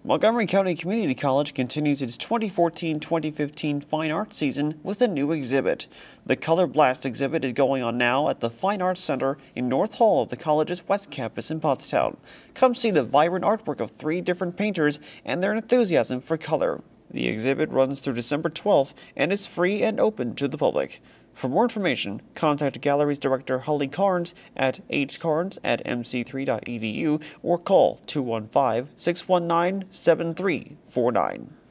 Montgomery County Community College continues its 2014-2015 Fine Arts season with a new exhibit. The Color Blast exhibit is going on now at the Fine Arts Center in North Hall of the college's West Campus in Pottstown. Come see the vibrant artwork of 3 different painters and their enthusiasm for color. The exhibit runs through December 12th and is free and open to the public. For more information, contact Galleries Director Holly Carnes at hcarnes@mc3.edu or call 215-619-7349.